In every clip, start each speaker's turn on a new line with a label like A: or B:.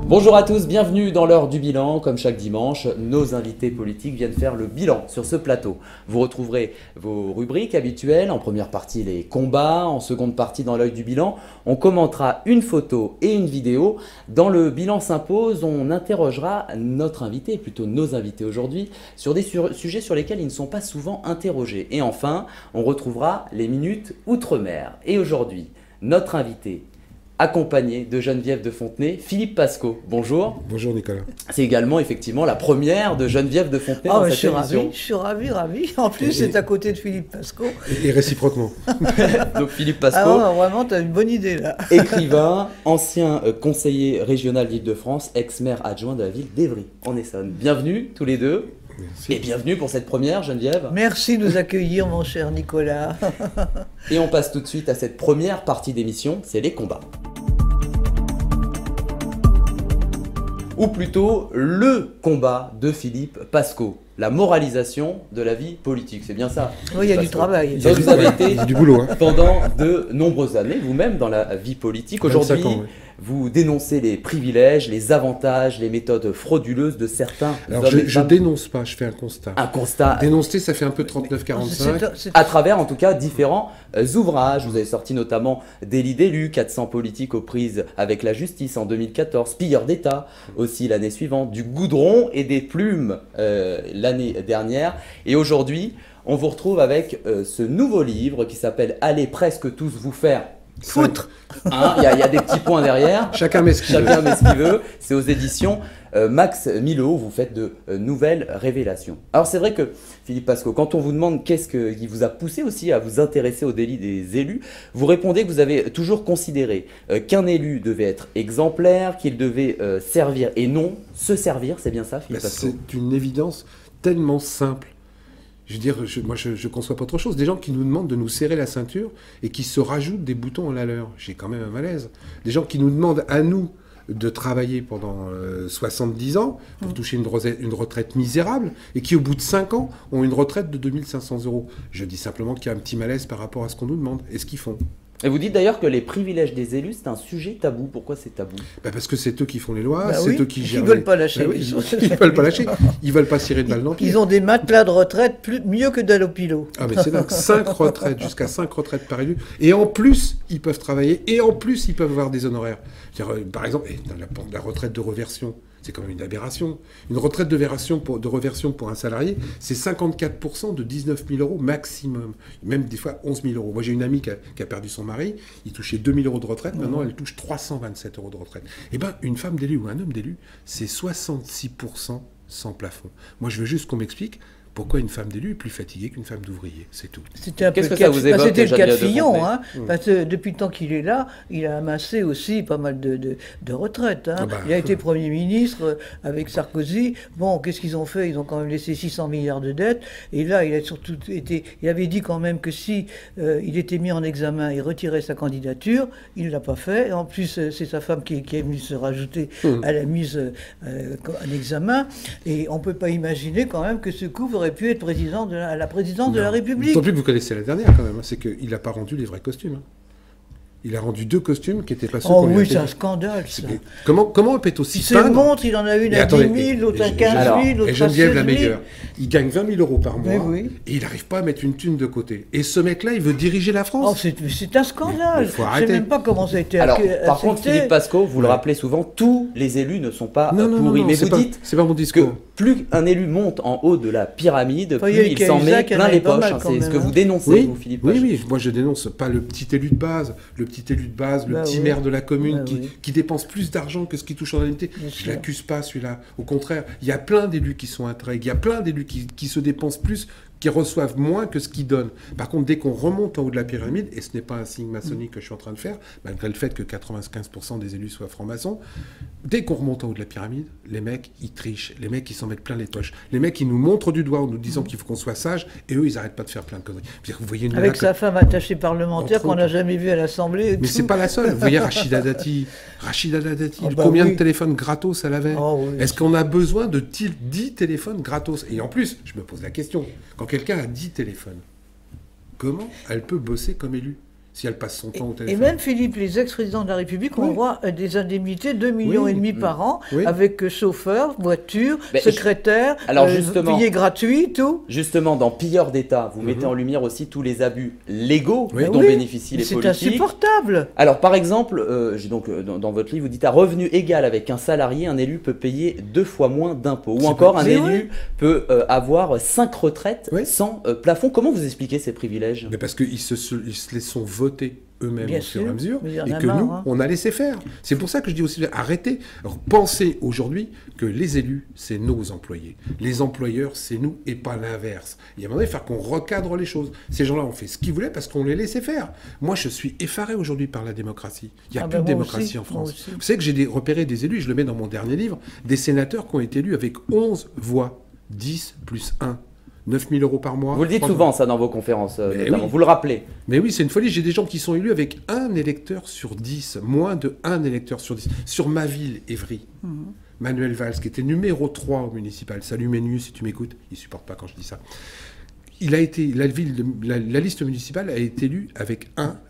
A: Bonjour à tous, bienvenue dans l'heure du bilan. Comme chaque dimanche, nos invités politiques viennent faire le bilan sur ce plateau. Vous retrouverez vos rubriques habituelles. En première partie, les combats. En seconde partie, dans l'œil du bilan, on commentera une photo et une vidéo. Dans le bilan s'impose, on interrogera notre invité, plutôt nos invités aujourd'hui, sur des sujets sur lesquels ils ne sont pas souvent interrogés. Et enfin, on retrouvera les minutes outre-mer. Et aujourd'hui, notre invité, accompagné de Geneviève de Fontenay, Philippe Pascot. Bonjour.
B: Bonjour Nicolas.
A: C'est également effectivement la première de Geneviève de Fontenay dans cette émission.
C: Je suis ravi. En plus, c'est à côté de Philippe Pascot.
B: Et réciproquement.
A: Donc Philippe Pascot.
C: Ah, vraiment, tu as une bonne idée là.
A: Écrivain, ancien conseiller régional d'Île-de-France, ex-maire adjoint de la ville d'Évry, en Essonne. Bienvenue tous les deux. Merci. Et bienvenue pour cette première, Geneviève.
C: Merci de nous accueillir, mon cher Nicolas.
A: Et on passe tout de suite à cette première partie d'émission, c'est les combats. Ou plutôt le combat de Philippe Pascot, la moralisation de la vie politique, c'est bien ça?
C: Oui, il y a du travail.
A: Donc, vous avez été
B: du boulot,
A: pendant de nombreuses années, vous-même, dans la vie politique. Aujourd'hui, vous dénoncez les privilèges, les avantages, les méthodes frauduleuses de certains
B: hommes.
A: Alors,
B: je dénonce pas, je fais un constat.
A: Un constat.
B: Dénoncer, ça fait un peu 39-45.
A: À travers, en tout cas, différents ouvrages. Vous avez sorti notamment Délit d'élu, 400 politiques aux prises avec la justice en 2014, Pilleurs d'État aussi l'année suivante, du goudron et des plumes l'année dernière. Et aujourd'hui, on vous retrouve avec ce nouveau livre qui s'appelle « Allez presque tous vous faire foutre ». Il y a des petits points derrière.
B: Chacun met ce
A: qu'il veut. C'est aux éditions Max Milo. Vous faites de nouvelles révélations. Alors c'est vrai que Philippe Pascot, quand on vous demande qu'est-ce qui vous a poussé aussi à vous intéresser au délit des élus, vous répondez que vous avez toujours considéré qu'un élu devait être exemplaire, qu'il devait servir et non se servir. C'est bien ça, Philippe Pascot?
B: C'est une évidence tellement simple. Je veux dire, moi je conçois pas autre chose. Des gens qui nous demandent de nous serrer la ceinture et qui se rajoutent des boutons à la leur. J'ai quand même un malaise. Des gens qui nous demandent à nous de travailler pendant 70 ans pour toucher une retraite misérable et qui, au bout de 5 ans, ont une retraite de 2500 €. Je dis simplement qu'il y a un petit malaise par rapport à ce qu'on nous demande et ce qu'ils font.
A: Et vous dites d'ailleurs que les privilèges des élus, c'est un sujet tabou. Pourquoi c'est tabou?
B: Parce que c'est eux qui font les lois, c'est eux qui gèrent.
C: Ils ne veulent pas lâcher.
B: Ils veulent pas lâcher. Ils veulent pas tirer de balle dans le pied.
C: Ils ont des matelas de retraite mieux que d'Allopilo.
B: Ah mais c'est dingue. 5 retraites, jusqu'à 5 retraites par élu. Et en plus, ils peuvent travailler. Et en plus, ils peuvent avoir des honoraires. Par exemple, dans la retraite de reversion, c'est quand même une aberration. Une retraite de reversion pour un salarié, c'est 54% de 19 000 € maximum. Même des fois 11 000 €. Moi, j'ai une amie qui a perdu son mari. Il touchait 2 000 € de retraite. Maintenant, elle touche 327 € de retraite. Eh bien, une femme d'élu ou un homme d'élu, c'est 66% sans plafond. Moi, je veux juste qu'on m'explique pourquoi une femme d'élu est plus fatiguée qu'une femme d'ouvrier, c'est tout.
A: Qu'est-ce que ça vous évoque?
C: C'était le cas de Fillon, hein, parce que depuis le temps qu'il est là, il a amassé aussi pas mal de retraites. Hein. Il a été Premier ministre avec Sarkozy. Bon, qu'est-ce qu'ils ont fait? Ils ont quand même laissé 600 milliards de dettes. Et là, il a surtout été... Il avait dit quand même que si il était mis en examen, il retirait sa candidature. Il ne l'a pas fait. Et en plus, c'est sa femme qui est venue se rajouter à la mise en examen. Et on ne peut pas imaginer quand même que ce coup aurait pu être président à la présidence de la République.
B: D'autant plus que vous connaissez la dernière quand même, c'est qu'il n'a pas rendu les vrais costumes. Hein. Il a rendu 2 costumes qui n'étaient pas ceux qu'on lui a payés.
C: C'est un scandale, ça.
B: Comment on peut être aussi
C: peindre? Il se montre, il en a une à 10 000, l'autre à 15 000, l'autre à 16 000.
B: Et Geneviève la meilleure. Il gagne 20 000 € par mois
C: et
B: il n'arrive pas à mettre une thune de côté. Et ce mec-là, il veut diriger la France.
C: C'est un scandale.
B: Il faut
C: arrêter. Je ne sais même pas comment ça a été
A: accepté. Par contre, Philippe Pascot, vous le rappelez souvent, tous les élus ne sont pas pourris. Mais vous dites
B: c'est pas mon discours.
A: Que plus un élu monte en haut de la pyramide, plus il s'en met plein les poches. C'est ce que vous dénoncez, vous, Philippe Pascot.
B: Oui, moi je dénonce pas le petit élu de base. Le petit maire de la commune qui dépense plus d'argent que ce qu'il touche en réalité. Je ne l'accuse pas, celui-là. Au contraire, il y a plein d'élus qui sont intègres. Il y a plein d'élus qui se dépensent plus, qui reçoivent moins que ce qu'ils donnent. Par contre, dès qu'on remonte en haut de la pyramide, et ce n'est pas un signe maçonnique que je suis en train de faire, malgré le fait que 95% des élus soient francs-maçons, dès qu'on remonte en haut de la pyramide, les mecs, ils trichent. Les mecs, ils s'en mettent plein les poches. Les mecs, ils nous montrent du doigt en nous disant qu'il faut qu'on soit sage, et eux, ils n'arrêtent pas de faire plein de conneries. Vous voyez
C: avec sa femme attachée parlementaire qu'on n'a jamais vue à l'Assemblée.
B: Mais c'est pas la seule. Vous voyez Rachida Dati, combien de téléphones gratos elle avait? Est-ce qu'on a besoin de 10 téléphones gratos? Et en plus, je me pose la question, quand quelqu'un a 10 téléphones, comment elle peut bosser comme élue? si elle passe son temps au
C: Et
B: téléphone.
C: même, Philippe, les ex-présidents de la République ont droit à des indemnités 2,5 millions par an, avec chauffeur, voiture, secrétaire, billets gratuits, tout.
A: Justement, dans Pilleurs d'État, vous mettez en lumière aussi tous les abus légaux dont bénéficient les politiques.
C: C'est insupportable.
A: Alors, par exemple, donc, dans votre livre, vous dites à revenu égal avec un salarié, un élu peut payer 2 fois moins d'impôts. Ou encore, un élu peut avoir 5 retraites sans plafond. Comment vous expliquez ces privilèges?
B: Mais parce qu'ils se les sont votés eux-mêmes au fur et à mesure, et que nous, on a laissé faire. C'est pour ça que je dis aussi, arrêtez. Alors, pensez aujourd'hui que les élus, c'est nos employés. Les employeurs, c'est nous, et pas l'inverse. Il y a un moment donné, il faut qu'on recadre les choses. Ces gens-là ont fait ce qu'ils voulaient parce qu'on les laissait faire. Moi, je suis effaré aujourd'hui par la démocratie. Il n'y a plus de démocratie en France. Vous savez que j'ai repéré des élus, je le mets dans mon dernier livre, des sénateurs qui ont été élus avec 11 voix, 10 plus 1. 9 000 € par mois.
A: Vous le dites souvent, ça, dans vos conférences, notamment. Vous le rappelez.
B: Mais oui, c'est une folie. J'ai des gens qui sont élus avec 1 électeur sur 10, moins de 1 électeur sur 10. Sur ma ville, Évry, Manuel Valls, qui était numéro 3 au municipal. Salut Ménu, si tu m'écoutes. Il ne supporte pas quand je dis ça. Il a été, la liste municipale a été élue avec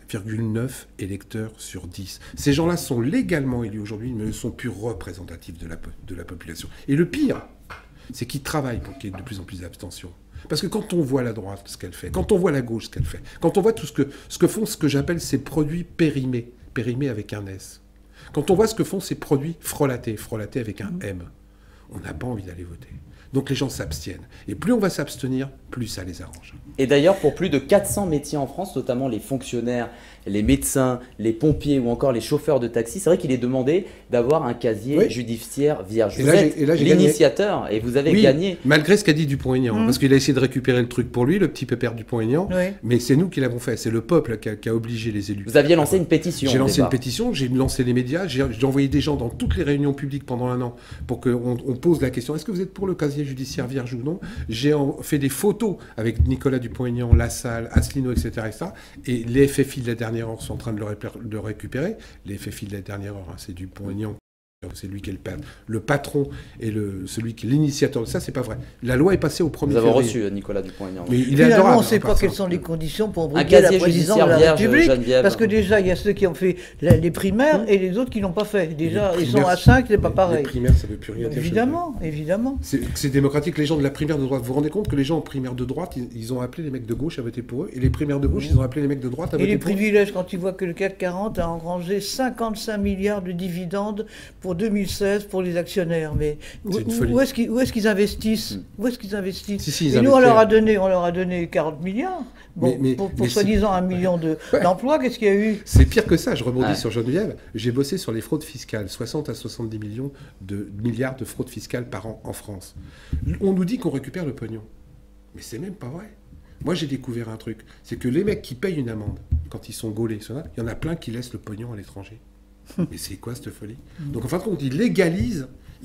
B: 1,9 électeurs sur 10. Ces gens-là sont légalement élus aujourd'hui, mais ne sont plus représentatifs de la population. Et le pire, c'est qu'ils travaillent pour qu'il y ait de plus en plus d'abstention. Parce que quand on voit la droite, ce qu'elle fait, quand on voit la gauche, ce qu'elle fait, quand on voit tout ce que font ce que j'appelle ces produits périmés avec un S, quand on voit ce que font ces produits frelatés avec un M, on n'a pas envie d'aller voter. Donc les gens s'abstiennent. Et plus on va s'abstenir, plus ça les arrange.
A: Et d'ailleurs, pour plus de 400 métiers en France, notamment les fonctionnaires, les médecins, les pompiers ou encore les chauffeurs de taxi, c'est vrai qu'il est demandé d'avoir un casier judiciaire vierge. Vous êtes l'initiateur et vous avez gagné.
B: Malgré ce qu'a dit Dupont-Aignan, parce qu'il a essayé de récupérer le truc pour lui, le petit pépère Dupont-Aignan, mais c'est nous qui l'avons fait. C'est le peuple qui a obligé les élus.
A: Vous aviez lancé une pétition.
B: J'ai lancé une pétition, j'ai lancé les médias, j'ai envoyé des gens dans toutes les réunions publiques pendant 1 an pour qu'on pose la question, est-ce que vous êtes pour le casier judiciaire vierge ou non? J'ai fait des photos avec Nicolas Dupont-Aignan, Lassalle, Asselineau, etc. Et les FFI de la dernière heure sont en train de le récupérer. Les FFI de la dernière heure, c'est Dupont-Aignan. C'est lui qui est le patron et celui qui est l'initiateur de ça, c'est pas vrai. La loi est passée au 1er février.
A: Vous avez reçu Nicolas Dupont-Aignan.
B: Mais il est adorable.
C: On ne sait pas quelles sont les conditions pour briguer la présidence de la République. Parce que déjà, il y a ceux qui ont fait les primaires et les autres qui ne l'ont pas fait. Déjà, ils sont à 5, c'est pas pareil.
B: Les primaires, ça ne veut plus rien dire.
C: Évidemment.
B: C'est démocratique. Les gens de la primaire de droite, vous vous rendez compte que les gens en primaire de droite, ils ont appelé les mecs de gauche à voter pour eux. Et les primaires de gauche, ils ont appelé les mecs de droite à voter pour eux.
C: Et les privilèges, quand tu vois que le CAC 40 a engrangé 55 milliards de dividendes pour 2016 pour les actionnaires, mais où est-ce qu'ils investissent? Où est-ce qu'ils investissent? Et nous, on leur a donné 40 milliards pour soi-disant 1 million d'emplois. Qu'est-ce qu'il y a eu?
B: C'est pire que ça. Je rebondis sur Geneviève. J'ai bossé sur les fraudes fiscales, 60 à 70 milliards de fraudes fiscales par an en France. On nous dit qu'on récupère le pognon, mais c'est même pas vrai. Moi, j'ai découvert un truc, c'est que les mecs qui payent une amende quand ils sont gaulés, il y en a plein qui laissent le pognon à l'étranger. Mais c'est quoi cette folie? Donc en fin de compte, il légalise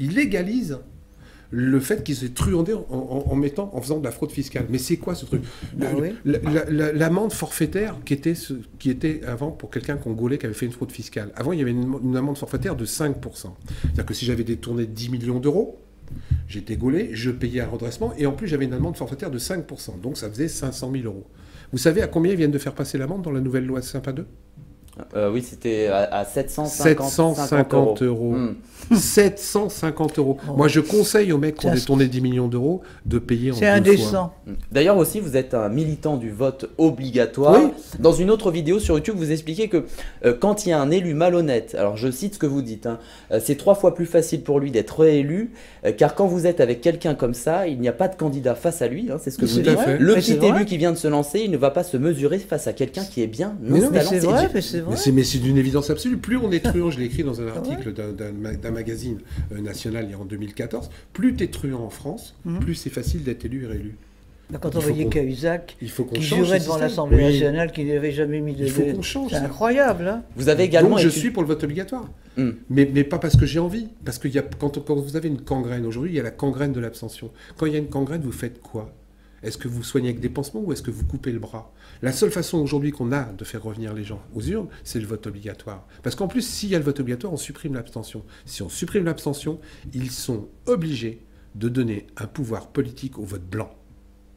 B: le fait qu'ils aient truandé en faisant de la fraude fiscale. Mais c'est quoi ce truc? L'amende forfaitaire qui était avant pour quelqu'un qu'on gaulait qui avait fait une fraude fiscale. Avant, il y avait une amende forfaitaire de 5%. C'est-à-dire que si j'avais détourné 10 millions d'euros, j'étais gaulé, je payais un redressement et en plus j'avais une amende forfaitaire de 5%. Donc ça faisait 500 000 euros. Vous savez à combien ils viennent de faire passer l'amende dans la nouvelle loi Sympa 2?
A: Oui, c'était à 750
B: euros. 750 euros. Oh. Moi, je conseille aux mecs qui ont détourné 10 millions d'euros de payer en 2 fois.
C: C'est indécent.
A: D'ailleurs aussi, vous êtes un militant du vote obligatoire. Oui. Dans une autre vidéo sur YouTube, vous expliquez que quand il y a un élu malhonnête, alors je cite ce que vous dites, c'est 3 fois plus facile pour lui d'être réélu, car quand vous êtes avec quelqu'un comme ça, il n'y a pas de candidat face à lui, c'est ce que vous dites. Le petit élu qui vient de se lancer, il ne va pas se mesurer face à quelqu'un qui est bien
C: installé.
B: Mais c'est d'une évidence absolue. Plus on est truand, je l'ai écrit dans un article d'un magazine national en 2014, plus tu es truand en France, plus c'est facile d'être élu et réélu.
C: Quand on voyait Cahuzac, qui
B: jurait
C: devant l'Assemblée nationale, qui n'avait jamais mis de...
B: Il faut qu'on change.
C: C'est incroyable. Hein.
A: Vous avez également...
B: Donc je suis pour le vote obligatoire. Mais pas parce que j'ai envie. Parce que quand vous avez une gangrène, aujourd'hui, il y a la gangrène de l'abstention. Quand il y a une gangrène, vous faites quoi? Est-ce que vous soignez avec des pansements ou est-ce que vous coupez le bras? La seule façon aujourd'hui qu'on a de faire revenir les gens aux urnes, c'est le vote obligatoire. Parce qu'en plus, s'il y a le vote obligatoire, on supprime l'abstention. Si on supprime l'abstention, ils sont obligés de donner un pouvoir politique au vote blanc.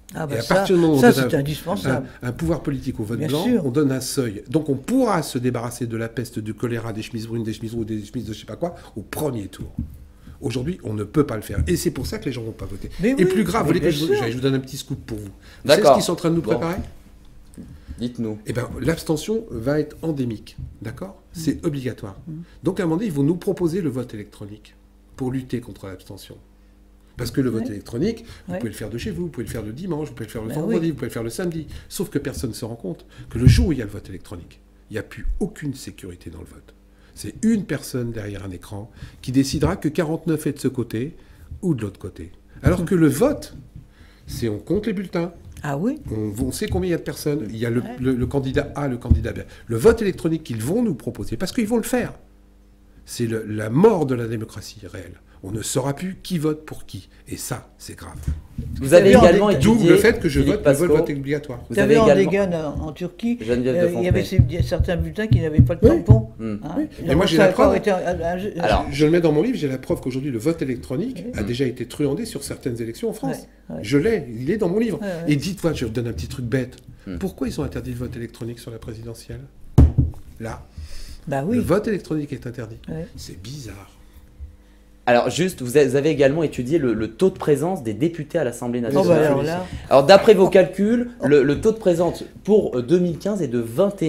C: Ah bah
B: et à partir du moment où on
C: ça
B: donne
C: c'est indispensable.
B: un pouvoir politique au vote
C: Bien
B: blanc,
C: sûr.
B: on donne un seuil. Donc on pourra se débarrasser de la peste, du choléra, des chemises brunes, des chemises rouges, des chemises de je sais pas quoi, au premier tour. Aujourd'hui, on ne peut pas le faire. Et c'est pour ça que les gens ne vont pas voter.
C: Mais
B: et
C: oui,
B: plus grave, vous voulez que je
C: bien sûr.
B: vous donne un petit scoop pour vous. Vous savez
A: D'accord.
B: ce qu'ils sont en train de nous préparer?
A: Dites-nous.
B: Eh bien, l'abstention va être endémique, d'accord? C'est obligatoire. Donc, à un moment donné, ils vont nous proposer le vote électronique pour lutter contre l'abstention. Parce que le vote électronique, vous pouvez le faire de chez vous, vous pouvez le faire le dimanche, vous pouvez le faire le vendredi, vous pouvez le faire le samedi. Sauf que personne ne se rend compte que le jour où il y a le vote électronique, il n'y a plus aucune sécurité dans le vote. C'est une personne derrière un écran qui décidera que 49 est de ce côté ou de l'autre côté. Alors que le vote, c'est on compte les bulletins.
C: Ah oui.
B: On sait combien il y a de personnes. Il y a le candidat A, le candidat B. Le vote électronique qu'ils vont nous proposer, parce qu'ils vont le faire, c'est la mort de la démocratie réelle. On ne saura plus qui vote pour qui. Et ça, c'est grave.
A: Vous avez également
B: D'où
A: étudié...
B: le fait que je
A: Philippe
B: vote le
A: Pasco,
B: vote obligatoire.
A: Vous
C: Vous
A: avez
C: savez, en
A: également...
C: Dégane, en Turquie,
A: Geneviève de
C: il y avait
A: Fontenay.
C: certains bulletins qui n'avaient pas de tampon. Hein.
B: Et moi, j'ai la preuve.
A: Alors,
B: Je le mets dans mon livre, j'ai la preuve qu'aujourd'hui, le vote électronique a déjà été truandé sur certaines élections en France.
C: Ouais.
B: Je l'ai, il est dans mon livre.
C: Ouais.
B: Et dites-moi, je vous donne un petit truc bête. Pourquoi ils ont interdit le vote électronique sur la présidentielle? Là,
C: Bah
B: le
C: oui.
B: vote électronique est interdit.
C: Ouais.
B: C'est bizarre.
A: alors juste, vous avez également étudié le taux de présence des députés à l'Assemblée
C: Oh
A: nationale.
C: bah alors là,
A: Alors d'après vos calculs, le taux de présence pour 2015 est de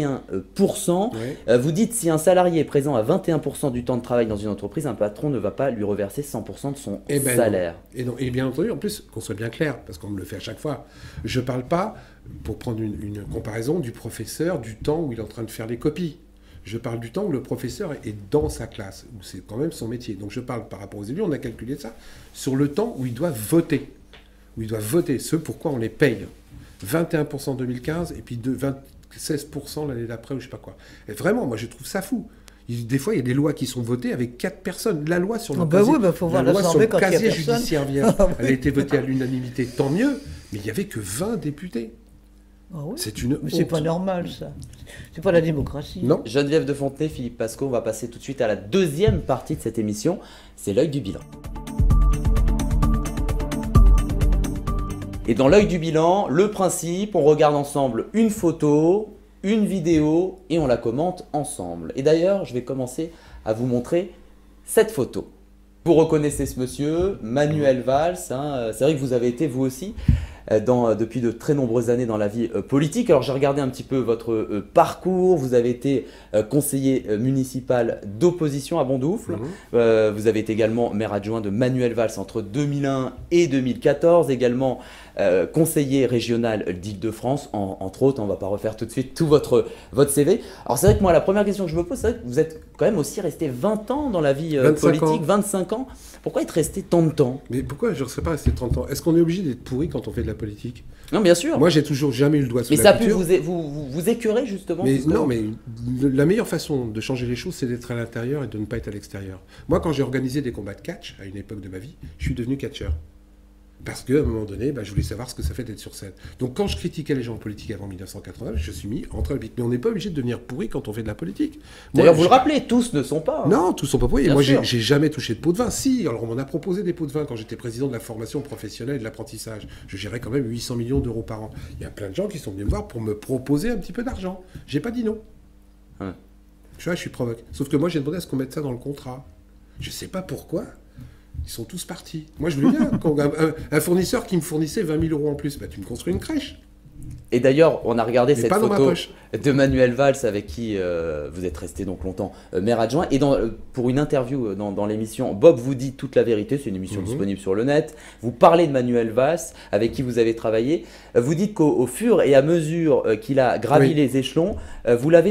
A: 21%. Vous dites si un salarié est présent à 21% du temps de travail dans une entreprise, un patron ne va pas lui reverser 100% de son salaire.
B: Et bien entendu, en plus, qu'on soit bien clair, parce qu'on me le fait à chaque fois, je ne parle pas, pour prendre une comparaison, du professeur, du temps où il est en train de faire les copies. Je parle du temps où le professeur est dans sa classe, où c'est quand même son métier. Donc je parle par rapport aux élus, on a calculé ça, sur le temps où ils doivent voter. Où ils doivent voter, ce pourquoi on les paye. 21% en 2015, et puis 16% l'année d'après, ou je sais pas quoi. Et vraiment, moi je trouve ça fou. Des fois, il y a des lois qui sont votées avec 4 personnes. La loi sur le
C: faut voir
B: casier judiciaire vierge, elle a été votée à l'unanimité, tant mieux, mais il n'y avait que 20 députés.
C: Ah oui.
B: C'est une
C: Mais c'est
B: honte.
C: pas normal ça. C'est pas la démocratie.
B: Non.
A: Geneviève de Fontenay, Philippe Pasco, on va passer tout de suite à la deuxième partie de cette émission, c'est l'œil du bilan. Et dans l'œil du bilan, le principe, on regarde ensemble une photo, une vidéo et on la commente ensemble. Et d'ailleurs, je vais commencer à vous montrer cette photo. Vous reconnaissez ce monsieur, Manuel Valls, hein, c'est vrai que vous avez été vous aussi depuis de très nombreuses années dans la vie politique. Alors j'ai regardé un petit peu votre parcours, vous avez été conseiller municipal d'opposition à Bondoufle, vous avez été également maire adjoint de Manuel Valls entre 2001 et 2014, également conseiller régional d'Île-de-France, entre autres. On ne va pas refaire tout de suite tout votre CV. Alors c'est vrai que moi la première question que je me pose, c'est vrai que vous êtes quand même aussi resté 20 ans dans la vie politique, 25 ans. Pourquoi être resté tant de temps?
B: Mais pourquoi je ne serais pas resté 30 ans? Est-ce qu'on est obligé d'être pourri quand on fait de la politique?
A: Non, bien sûr.
B: Moi, j'ai toujours jamais eu le doigt sous
A: mais
B: la
A: ça a pu
B: couture.
A: vous écœurer justement.
B: Mais non, mais la meilleure façon de changer les choses, c'est d'être à l'intérieur et de ne pas être à l'extérieur. Moi, quand j'ai organisé des combats de catch, à une époque de ma vie, je suis devenu catcheur. Parce qu'à un moment donné, je voulais savoir ce que ça fait d'être sur scène. Donc quand je critiquais les gens en politique avant 1980, je suis mis entre le pic. Mais on n'est pas obligé de devenir pourri quand on fait de la politique.
A: D'ailleurs, vous le rappelez, tous ne sont pas.
B: Non, tous sont pas pourris.
A: Bien
B: Moi,
A: sûr.
B: j'ai jamais touché de pot de vin. Si, alors on m'en a proposé des pots de vin quand j'étais président de la formation professionnelle et de l'apprentissage. Je gérais quand même 800 millions d'euros par an. Il y a plein de gens qui sont venus me voir pour me proposer un petit peu d'argent. J'ai pas dit non.
A: Ouais.
B: Tu vois, je suis provoque. Sauf que moi, j'ai demandé à ce qu'on mette ça dans le contrat. Je sais pas pourquoi. Ils sont tous partis. Moi, je voulais bien. Un fournisseur qui me fournissait 20 000 euros en plus, tu me construis une crèche.
A: Et d'ailleurs, on a regardé
B: Mais
A: cette
B: pas dans ma
A: photo
B: poche.
A: de Manuel Valls avec qui vous êtes resté donc longtemps maire adjoint. Et pour une interview dans l'émission, Bob vous dit toute la vérité, c'est une émission disponible sur le net. Vous parlez de Manuel Valls avec qui vous avez travaillé. Vous dites qu'au fur et à mesure qu'il a gravi les échelons, vous l'avez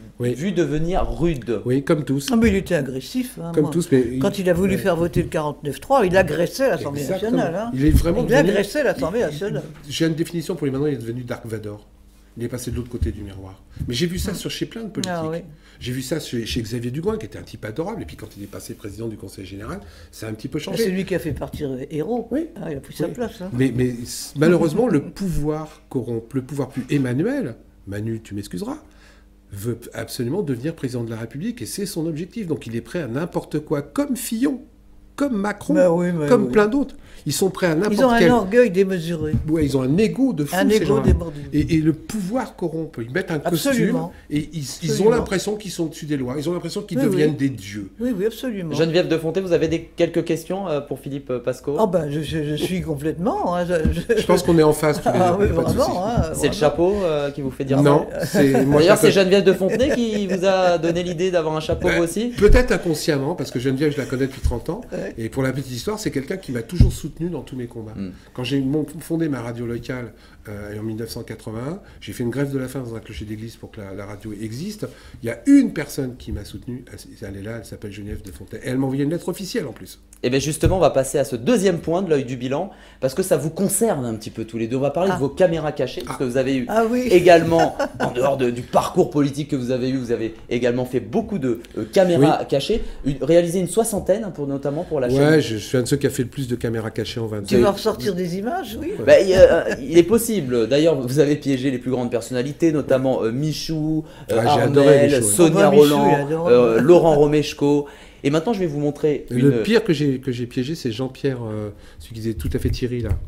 A: vu devenir rude.
B: Oui, comme tous.
C: Ah, mais il était agressif. Hein,
B: Comme
C: moi.
B: tous, mais
C: Quand il a voulu faire voter le 49-3, il agressait l'Assemblée
B: Exactement.
C: nationale. Hein.
B: Il est vraiment
C: Il agressait l'Assemblée nationale.
B: J'ai une définition pour lui maintenant, il est devenu Dark Vador. Il est passé de l'autre côté du miroir. Mais j'ai vu ça chez plein de politiques.
C: Ah, oui.
B: J'ai vu ça chez Xavier Dugouin, qui était un type adorable. Et puis quand il est passé président du Conseil général, ça a un petit peu changé.
C: C'est lui qui a fait partir Hérault.
B: Oui.
C: Ah, il a pris sa place. Hein.
B: Mais malheureusement, le pouvoir corrompt, le pouvoir plus Emmanuel, Manu, tu m'excuseras, veut absolument devenir président de la République et c'est son objectif. Donc il est prêt à n'importe quoi, comme Fillon. comme Macron,
C: oui,
B: comme plein d'autres. Ils sont prêts à n'importe quel...
C: Ils ont un orgueil démesuré.
B: Ouais, ils ont un ego de fou,
C: un
B: ces
C: ego
B: gens-là.
C: démordu.
B: Et le pouvoir corrompt. Ils mettent un costume et ils ont l'impression qu'ils sont au-dessus des lois. Ils ont l'impression qu'ils deviennent des dieux.
C: Oui, absolument.
A: Geneviève de Fontenay, vous avez quelques questions pour Philippe Pasco?
C: Oh ben, je suis complètement... Hein,
B: je pense qu'on est en face tous les deux.
C: Oui, vraiment.
A: C'est le chapeau qui vous fait dire
B: non,
A: ça? Non, d'ailleurs c'est Geneviève de Fontenay qui vous a donné l'idée d'avoir un chapeau vous aussi?
B: Peut-être inconsciemment, parce que Geneviève, je la connais depuis 30 ans. Et pour la petite histoire, c'est quelqu'un qui m'a toujours soutenu dans tous mes combats. Quand j'ai fondé ma radio locale en 1981, j'ai fait une grève de la faim dans un clocher d'église pour que la radio existe. Il y a une personne qui m'a soutenu, elle est là, elle s'appelle Geneviève de Fontenay. Et elle m'a envoyé une lettre officielle en plus.
A: Et bien justement, on va passer à ce deuxième point de l'œil du bilan, parce que ça vous concerne un petit peu tous les deux. On va parler de vos caméras cachées, parce que vous avez eu également, en dehors du parcours politique que vous avez également fait beaucoup de caméras cachées, réalisé une soixantaine, notamment pour la chaîne.
B: Ouais, je suis un de ceux qui a fait le plus de caméras cachées en 20 ans.
C: Tu vas ressortir des images, oui.
A: Ben, il est possible. D'ailleurs, vous avez piégé les plus grandes personnalités, notamment Michou, Armel, Sonia Roland, Laurent Romeshko. Et maintenant, je vais vous montrer...
B: Le pire que j'ai piégé, c'est Jean-Pierre, celui qui disait tout à fait Thierry, là.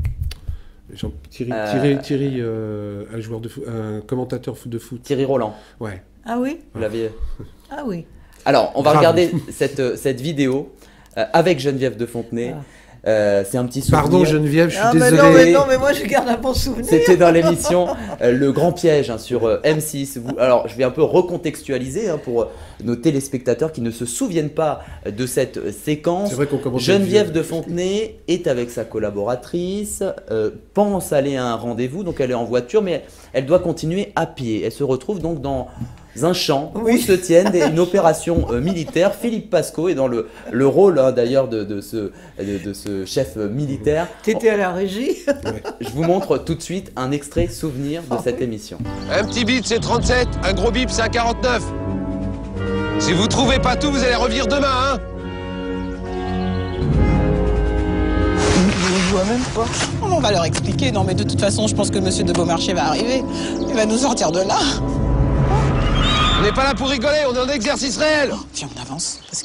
B: Thierry, un joueur de foot, un commentateur de foot.
A: Thierry Roland.
B: Ouais.
C: Ah oui.
A: Vous l'aviez...
C: Ah oui.
A: Alors, on va regarder cette vidéo avec Geneviève de Fontenay. C'est un petit souvenir.
B: Pardon Geneviève, je suis désolé.
C: Mais non, mais moi je garde un bon souvenir.
A: C'était dans l'émission Le Grand Piège sur M6. Alors je vais un peu recontextualiser pour nos téléspectateurs qui ne se souviennent pas de cette séquence.
B: C'est vrai qu'on commence.
A: Geneviève de Fontenay est avec sa collaboratrice, pense aller à un rendez-vous, donc elle est en voiture, mais elle doit continuer à pied. Elle se retrouve donc dans un champ où se tiennent une opération militaire. Philippe Pasco est dans le rôle d'ailleurs de ce chef militaire.
C: T'étais à la régie.
A: Je vous montre tout de suite un extrait souvenir de cette émission.
D: Un petit bip c'est 37, un gros bip c'est un 49. Si vous trouvez pas tout, vous allez revenir demain, hein.
E: Je vois même pas. On va leur expliquer. Non mais de toute façon, je pense que monsieur de Beaumarchais va arriver. Il va nous sortir de là.
D: On n'est pas là pour rigoler, on est en exercice réel.
E: Viens, on avance, parce que...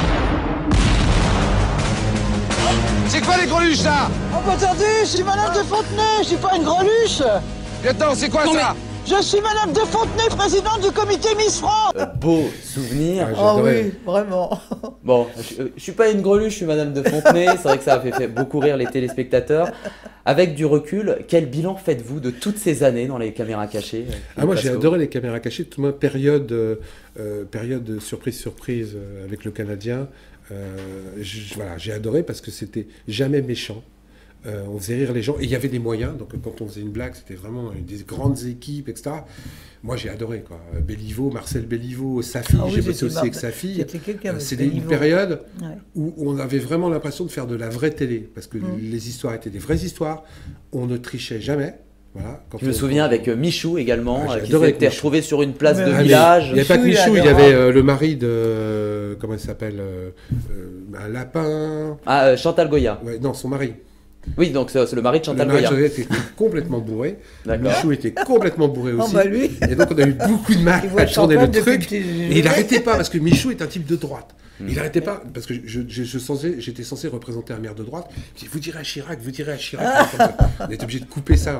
D: C'est quoi les greluches là?
E: Oh bah attendez, je suis madame de Fontenay, je suis pas une greluche.
D: Lieutenant, c'est quoi ça?
E: Je suis madame de Fontenay, présidente du comité Miss France.
A: Beau souvenir.
C: Ah oui, vraiment.
A: Bon, je suis pas une greluche, je suis madame de Fontenay. C'est vrai que ça a fait beaucoup rire les téléspectateurs. Avec du recul, quel bilan faites-vous de toutes ces années dans les caméras cachées?
B: Moi j'ai adoré les caméras cachées, toute ma période surprise avec le Canadien. Voilà, j'ai adoré parce que c'était jamais méchant. On faisait rire les gens et il y avait des moyens. Donc quand on faisait une blague, c'était vraiment des grandes équipes, etc. Moi j'ai adoré quoi. Béliveau, Marcel Béliveau, sa fille, j'ai bossé aussi avec sa fille. C'était une période où on avait vraiment l'impression de faire de la vraie télé parce que les histoires étaient des vraies histoires. On ne trichait jamais. Voilà,
A: je me souviens avec Michou également, qui s'était retrouvé sur une place de village.
B: Il n'y avait pas que Michou, il y avait le mari de... Comment il s'appelle un lapin...
A: Ah, Chantal Goya.
B: Ouais, non, son mari.
A: Oui, donc c'est le mari de Chantal Goya.
B: Le mari de Chantal était complètement bourré. Michou était complètement bourré aussi.
C: Lui.
B: Et donc on a eu beaucoup de mal à tourner le truc. Et il n'arrêtait pas, parce que Michou est un type de droite. Il n'arrêtait pas, parce que j'étais censé représenter un maire de droite. Il disait, vous direz à Chirac, vous direz à Chirac. On était obligé de couper ça.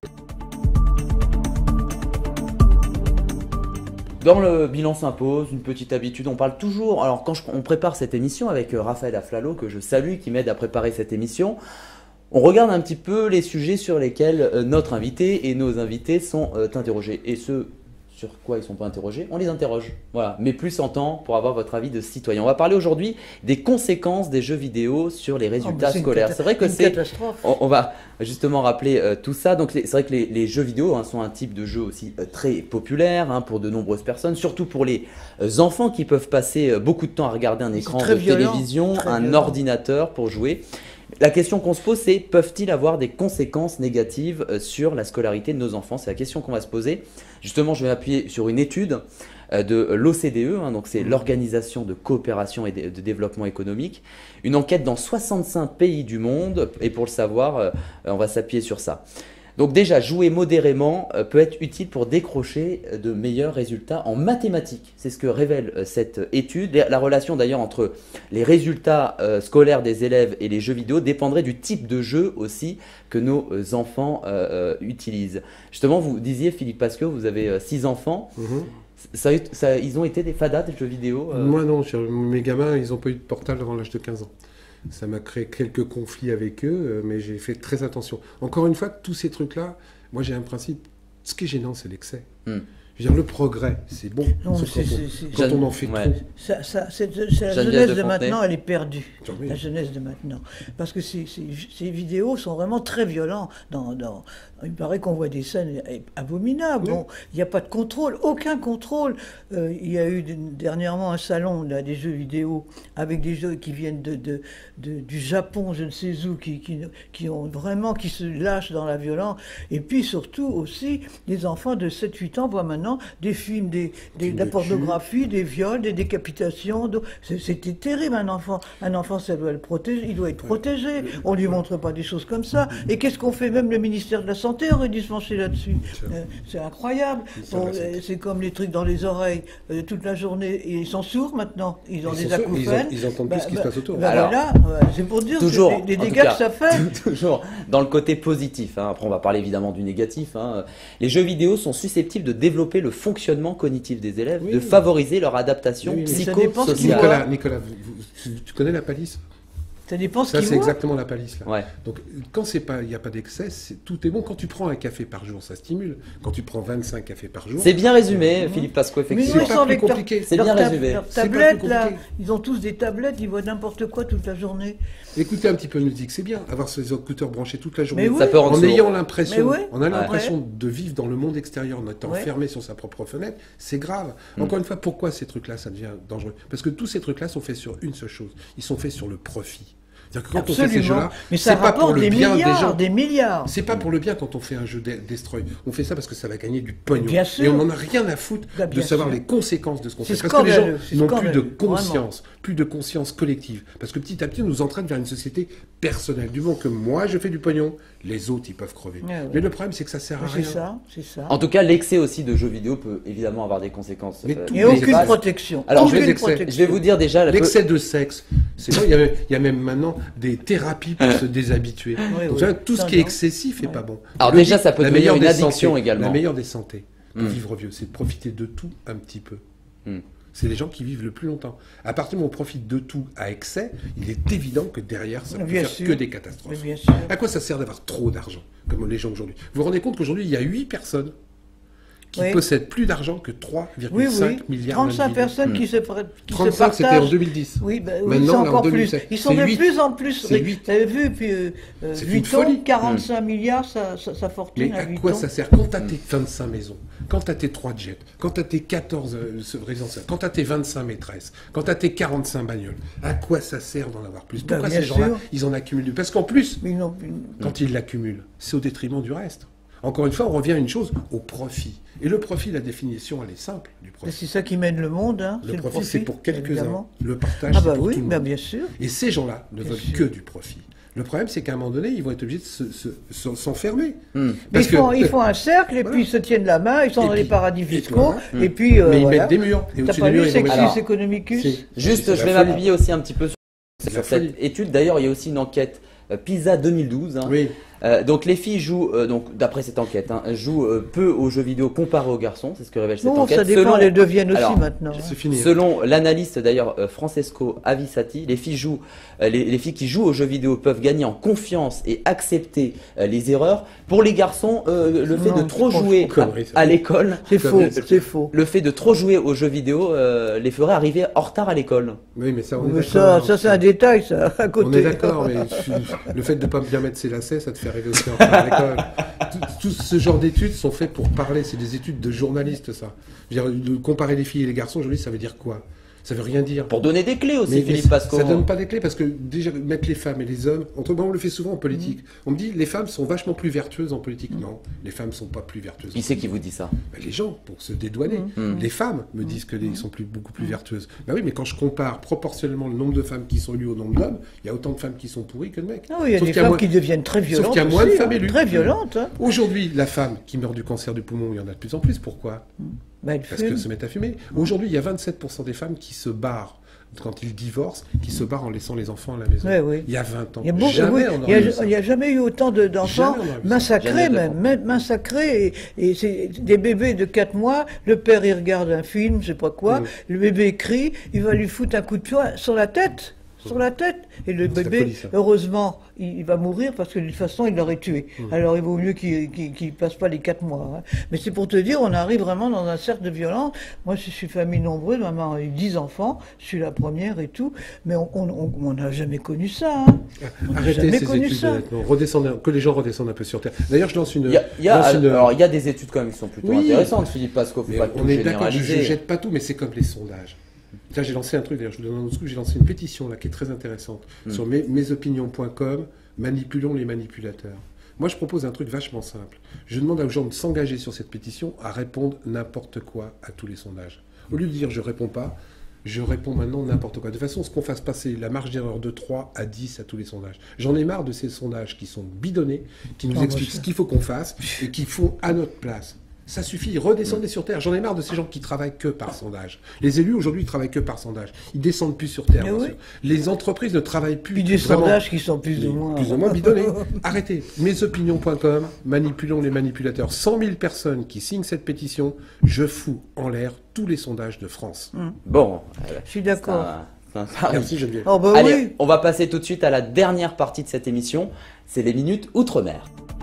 A: Dans le bilan s'impose, une petite habitude, on parle toujours, alors quand on prépare cette émission avec Raphaël Aflalo, que je salue, qui m'aide à préparer cette émission, on regarde un petit peu les sujets sur lesquels notre invité et nos invités sont interrogés. Et ceux sur quoi ils ne sont pas interrogés, on les interroge. Voilà, mais plus en temps pour avoir votre avis de citoyen. On va parler aujourd'hui des conséquences des jeux vidéo sur les résultats scolaires. C'est vrai que c'est... On va justement rappeler tout ça. Donc c'est vrai que les jeux vidéo sont un type de jeu aussi très populaire pour de nombreuses personnes, surtout pour les enfants qui peuvent passer beaucoup de temps à regarder un écran de télévision, un ordinateur pour jouer. La question qu'on se pose, c'est peuvent-ils avoir des conséquences négatives sur la scolarité de nos enfants? C'est la question qu'on va se poser. Justement, je vais m'appuyer sur une étude de l'OCDE, donc c'est l'Organisation de coopération et de développement économique. Une enquête dans 65 pays du monde, et pour le savoir, on va s'appuyer sur ça. Donc déjà, jouer modérément peut être utile pour décrocher de meilleurs résultats en mathématiques. C'est ce que révèle cette étude. La relation d'ailleurs entre les résultats scolaires des élèves et les jeux vidéo dépendrait du type de jeu aussi que nos enfants utilisent. Justement, vous disiez, Philippe Pasquiau, vous avez 6 enfants. Ils ont été des fadas des jeux vidéo
B: Moi non, mes gamins, ils n'ont pas eu de portable avant l'âge de 15 ans. Ça m'a créé quelques conflits avec eux, mais j'ai fait très attention. Encore une fois, tous ces trucs-là, moi j'ai un principe, ce qui est gênant, c'est l'excès. Je veux dire, le progrès, c'est bon.
C: Non,
B: quand on en fait trop.
C: La jeunesse de maintenant, elle est perdue. La jeunesse de maintenant. Parce que ces vidéos sont vraiment très violentes. Il paraît qu'on voit des scènes abominables. Oui. Bon, il n'y a pas de contrôle, aucun contrôle. Il y a eu dernièrement un salon là, des jeux vidéo avec des jeux qui viennent du Japon, je ne sais où, qui se lâchent dans la violence. Et puis surtout aussi, les enfants de 7-8 ans voient maintenant des films, de la pornographie, des viols, des décapitations. C'était terrible, un enfant. Un enfant, ça doit le protéger, il doit être protégé. On ne lui montre pas des choses comme ça. Et qu'est-ce qu'on fait? Même le ministère de la Santé aurait dû se pencher là-dessus. C'est incroyable. C'est comme les trucs dans les oreilles toute la journée. Et ils sont sourds maintenant. Ils ont des acouphènes.
B: Ils entendent plus ce qui se passe autour.
C: Voilà, c'est pour dire
A: toujours,
C: les dégâts que ça fait.
A: Toujours dans le côté positif. Après, on va parler évidemment du négatif. Les jeux vidéo sont susceptibles de développer le fonctionnement cognitif des élèves, de favoriser leur adaptation psychosociale.
B: Nicolas, tu connais la palisse?
C: Ça dépend ce
B: Ça,
C: qu'ils
B: c'est
C: voient.
B: exactement la palisse. Là.
A: Ouais.
B: Donc, quand il n'y a pas d'excès, tout est bon. Quand tu prends un café par jour, ça stimule. Quand tu prends 25 cafés par jour...
A: C'est bien résumé, Philippe Pasquiau, effectivement.
C: C'est pas
B: plus compliqué.
A: C'est bien résumé.
C: Leurs tablettes, là, ils ont tous des tablettes, ils voient n'importe quoi toute la journée.
B: Écouter un petit peu de musique, c'est bien. Avoir ses écouteurs branchés toute la journée.
C: Oui.
A: Ça peut rendre
B: en
A: sourd.
B: ayant l'impression, on a
A: Ouais.
B: l'impression de vivre dans le monde extérieur, en étant enfermé sur sa propre fenêtre, c'est grave. Encore une fois, pourquoi ces trucs-là, ça devient dangereux? Parce que tous ces trucs-là sont faits sur une seule chose. Ils sont faits sur le profit. C'est-à-dire que quand on fait ces jeux-là, c'est pas pour le bien des gens.
C: Des milliards.
B: C'est pas pour le bien quand on fait un jeu Destroy. On fait ça parce que ça va gagner du pognon.
C: Bien sûr.
B: Et on n'en a rien à foutre de savoir les conséquences de ce qu'on fait. Parce que les gens n'ont plus de conscience, plus de conscience collective. Parce que petit à petit, on nous entraîne vers une société personnelle. Du moment que moi, je fais du pognon, les autres, ils peuvent crever. Mais le problème, c'est que ça sert à rien.
C: C'est ça.
A: En tout cas, l'excès aussi de jeux vidéo peut évidemment avoir des conséquences.
C: Et aucune protection.
A: Alors, je vais vous dire déjà...
B: L'excès de sexe. C'est bon, il y a même maintenant des thérapies pour se déshabituer. Donc, tout ce qui est excessif n'est pas bon.
A: Alors déjà, ça peut devenir une addiction également.
B: La meilleure des santé pour vivre vieux, c'est de profiter de tout un petit peu. C'est les gens qui vivent le plus longtemps. À partir du moment où on profite de tout à excès, il est évident que derrière, ça ne peut faire que des catastrophes. À quoi ça sert d'avoir trop d'argent, comme les gens aujourd'hui? Vous vous rendez compte qu'aujourd'hui, il y a 8 personnes qui possèdent plus d'argent que 3,5 milliards
C: 35 personnes qui se partagent.
B: 35, c'était en 2010.
C: Oui,
B: maintenant,
C: c'est encore
B: en
C: plus. Ils sont de plus en plus.
B: C'est 8.
C: Vous avez vu, puis 8 ans, 45 milliards, sa fortune.
B: Mais à quoi ça sert? Quand tu as tes 25 maisons, quand tu as tes 3 jets, quand tu as tes 14 résidences, quand tu as tes 25 maîtresses, quand tu as tes 45 bagnoles, à quoi ça sert d'en avoir plus? Pourquoi ces gens-là, ils en accumulent? Parce qu'en plus, quand ils l'accumulent, c'est au détriment du reste. Encore une fois, on revient à une chose, au profit. Et le profit, la définition, elle est simple du profit.
C: C'est ça qui mène le monde. Hein,
B: le profit, c'est pour quelques-uns. Le partage, c'est pour tout le monde.
C: Bien sûr.
B: Et ces gens-là ne veulent que du profit. Le problème, c'est qu'à un moment donné, ils vont être obligés de s'enfermer.
C: Ils font un cercle, et puis ils se tiennent la main, ils sont dans les paradis fiscaux, et puis...
B: Mais ils mettent des murs.
C: T'as pas lu Sexus Economicus?
A: Juste, je vais m'appuyer aussi un petit peu sur cette étude. D'ailleurs, il y a aussi une enquête PISA 2012.
B: Oui.
A: Donc les filles jouent, donc d'après cette enquête, jouent peu aux jeux vidéo comparé aux garçons, c'est ce que révèle cette enquête.
C: Ça dépend, elles deviennent aussi maintenant.
B: C'est fini.
A: Selon l'analyste d'ailleurs Francesco Avisati, les filles qui jouent aux jeux vidéo peuvent gagner en confiance et accepter les erreurs. Pour les garçons, le fait de trop jouer à l'école,
C: c'est faux.
A: Le fait de trop jouer aux jeux vidéo les ferait arriver en retard à l'école.
B: Oui, mais ça, on est d'accord.
C: Ça c'est un détail, ça, à côté.
B: On est d'accord, mais le fait de ne pas bien mettre ses lacets, ça te fait arriver aussi en retard à l'école. Tout ce genre d'études sont faites pour parler. C'est des études de journalistes, ça. Je veux dire, de comparer les filles et les garçons, aujourd'hui, ça veut dire quoi? Ça veut rien dire.
A: Pour donner des clés aussi,
B: Mais
A: Philippe Pasco.
B: ça donne pas des clés parce que déjà mettre les femmes et les hommes, entre moi on le fait souvent en politique. On me dit les femmes sont vachement plus vertueuses en politique. Non, les femmes sont pas plus vertueuses.
A: Qui c'est qui vous dit ça?
B: Ben, les gens, pour se dédouaner. Les femmes me disent qu'elles sont beaucoup plus vertueuses. Ben oui, mais quand je compare proportionnellement le nombre de femmes qui sont élues au nombre d'hommes, il y a autant de femmes qui sont pourries que de mecs.
C: Ah oui, il y a des femmes qui deviennent très violentes.
B: Sauf qu'il y a moins de femmes élues.
C: Très violentes. Hein.
B: Aujourd'hui, la femme qui meurt du cancer du poumon, il y en a de plus en plus. Pourquoi? Parce qu'elles se mettent à fumer. Aujourd'hui, il y a 27% des femmes qui se barrent quand ils divorcent, qui se barrent en laissant les enfants à la maison.
C: Ouais, oui.
B: Il y a 20 ans.
C: Il n'y a jamais eu autant d'enfants massacrés, massacrés. Et c'est des bébés de 4 mois, le père il regarde un film, je sais pas quoi, le bébé crie, il va lui foutre un coup de poing sur la tête. Sur la tête. Et le bébé, heureusement, il va mourir parce que de toute façon, il l'aurait tué. Alors, il vaut mieux qu'il passe pas les 4 mois. Hein. Mais c'est pour te dire, on arrive vraiment dans un cercle de violence. Moi, je suis famille nombreuse, maman a eu 10 enfants, je suis la première et tout. Mais on n'a jamais connu ça. Hein.
B: Arrêtez ces études, que les gens redescendent un peu sur Terre. D'ailleurs, je lance une...
A: Alors, il y a des études quand même qui sont plutôt intéressantes, Philippe Pasco. Faut pas
B: on est d'accord, je ne jette pas tout, mais c'est comme les sondages. Là, j'ai lancé un truc, d'ailleurs, je vous donne un autre truc, j'ai lancé une pétition là, qui est très intéressante sur mesopinions.com, manipulons les manipulateurs. Moi, je propose un truc vachement simple. Je demande aux gens de s'engager sur cette pétition à répondre n'importe quoi à tous les sondages. Au lieu de dire je réponds pas, je réponds maintenant n'importe quoi. De façon à ce qu'on fasse passer la marge d'erreur de 3 à 10 à tous les sondages. J'en ai marre de ces sondages qui sont bidonnés, qui nous expliquent ce qu'il faut qu'on fasse et qui font à notre place. Ça suffit, redescendez sur Terre. J'en ai marre de ces gens qui travaillent que par sondage. Les élus, aujourd'hui, ils travaillent que par sondage. Ils descendent plus sur Terre, bien sûr. Les entreprises ne travaillent plus.
C: Puis des sondages qui sont plus ou moins
B: bidonnés. Arrêtez. Mesopinions.com, manipulons les manipulateurs. 100 000 personnes qui signent cette pétition, je fous en l'air tous les sondages de France.
A: Bon.
C: Je suis d'accord.
B: Merci Geneviève.
C: Oh bah
A: Allez,
C: oui.
A: on va passer tout de suite à la dernière partie de cette émission. C'est les minutes Outre-mer.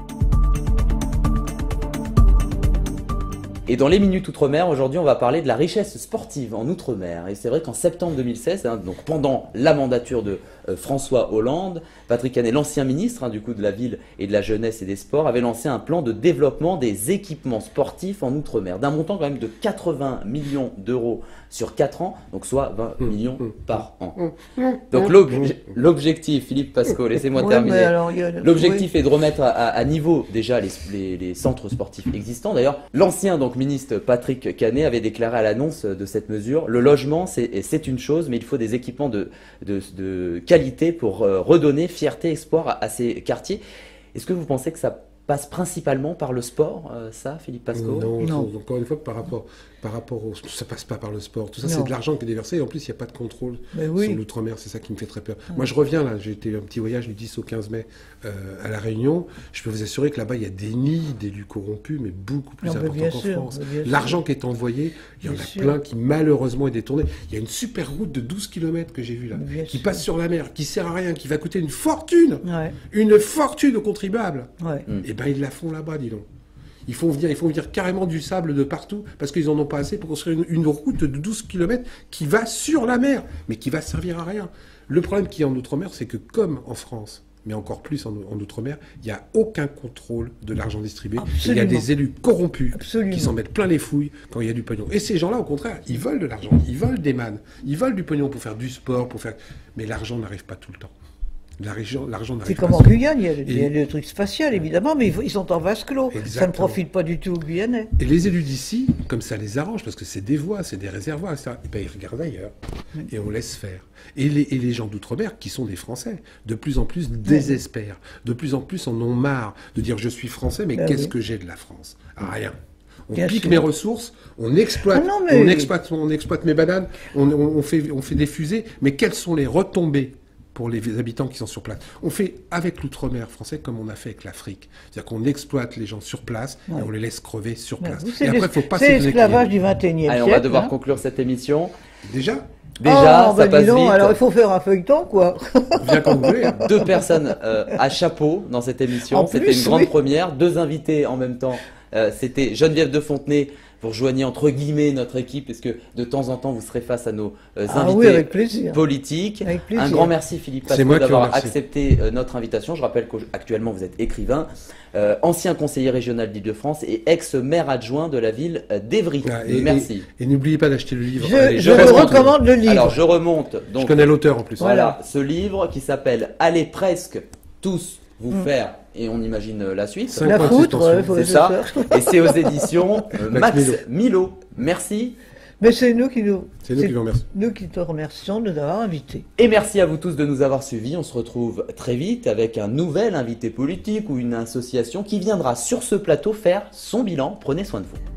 A: Et dans les minutes Outre-mer, aujourd'hui, on va parler de la richesse sportive en Outre-mer. Et c'est vrai qu'en septembre 2016, donc pendant la mandature de François Hollande, Patrick Canet, l'ancien ministre du coup de la Ville et de la Jeunesse et des Sports, avait lancé un plan de développement des équipements sportifs en Outre-mer, d'un montant quand même de 80 millions d'euros sur 4 ans, donc soit 20 millions par an. Donc l'objectif, Philippe Pasco, laissez-moi terminer. L'objectif est de remettre à niveau déjà les centres sportifs existants. D'ailleurs, l'ancien ministre Patrick Canet avait déclaré à l'annonce de cette mesure: le logement c'est une chose, mais il faut des équipements de qualité pour redonner fierté, espoir à ces quartiers. Est-ce que vous pensez que ça passe principalement par le sport, ça, Philippe Pasco?
B: Non, encore une fois, par rapport au... Ça passe pas par le sport. Tout ça, c'est de l'argent qui est déversé. Et en plus, il n'y a pas de contrôle sur l'outre-mer. C'est ça qui me fait très peur. Moi, je reviens là. J'ai été un petit voyage du 10 au 15 mai à La Réunion. Je peux vous assurer que là-bas, il y a des nids d'élus corrompus, mais beaucoup plus importants qu'en France. L'argent qui est envoyé, il y en a plein qui, malheureusement, est détourné. Il y a une super route de 12 km que j'ai vue là, qui passe sur la mer, qui sert à rien, qui va coûter une fortune. Une fortune aux contribuables. Et ben, ils la font là-bas, dis donc. Ils font venir carrément du sable de partout parce qu'ils n'en ont pas assez pour construire une route de 12 km qui va sur la mer, mais qui va servir à rien. Le problème qu'il y a en Outre-mer, c'est que comme en France, mais encore plus en Outre-mer, il n'y a aucun contrôle de l'argent distribué. Il y a des élus corrompus qui s'en mettent plein les fouilles quand il y a du pognon. Et ces gens-là, au contraire, ils veulent de l'argent, ils veulent des mannes, ils veulent du pognon pour faire du sport, mais l'argent n'arrive pas tout le temps. L'argent n'arrive pas.
C: C'est comme en Guyane, il y a le truc spatial évidemment, mais ils sont en vase clos. Exactement. Ça ne profite pas du tout aux Guyanais.
B: Et les élus d'ici, comme ça les arrange, parce que c'est des voies, c'est des réservoirs, etc. Et ben ils regardent ailleurs. Et on laisse faire. Et les gens d'outre-mer, qui sont des Français, de plus en plus désespèrent. De plus en plus en ont marre de dire je suis Français, mais qu'est-ce que j'ai de la France? Rien. On pique mes ressources, on exploite mes bananes, on fait des fusées, mais quelles sont les retombées pour les habitants qui sont sur place? On fait avec l'outre-mer français comme on a fait avec l'Afrique. C'est-à-dire qu'on exploite les gens sur place et on les laisse crever sur place.
C: Et après, faut pas c'est l'esclavage du 21e siècle.
A: Allez, on va devoir conclure cette émission.
B: Déjà,
A: ça passe vite.
C: Alors il faut faire un feuilleton, quoi.
B: Bien quand vous voulez.
A: 2 personnes à chapeau dans cette émission. C'était une grande première. 2 invités en même temps. C'était Geneviève de Fontenay pour joigner entre guillemets notre équipe, parce que de temps en temps vous serez face à nos
C: Ah
A: invités
C: oui, avec plaisir.
A: politiques.
C: Avec plaisir.
A: Un grand merci Philippe
B: C'est
A: Pasco
B: moi qui vous
A: d'avoir
B: remercie.
A: accepté notre invitation. Je rappelle qu'actuellement vous êtes écrivain, ancien conseiller régional d'Île-de-France et ex-maire adjoint de la ville d'Évry.
B: Ah,
A: Merci.
B: Et n'oubliez pas d'acheter le livre.
C: Je vous recommande le livre.
A: Alors je remonte donc.
B: Je connais l'auteur en plus.
A: Voilà, ce livre qui s'appelle Allez presque tous vous faire, et on imagine la suite.
B: Cinq
C: La
B: points de
C: foutre,
B: suspension.
C: ouais,
A: C'est ça. Et c'est aux éditions Max Milo. Merci.
C: Mais c'est nous qui nous...
B: C'est nous qui vous remercions.
C: Nous qui te remercions de nous avoir invités.
A: Et merci à vous tous de nous avoir suivis. On se retrouve très vite avec un nouvel invité politique ou une association qui viendra sur ce plateau faire son bilan. Prenez soin de vous.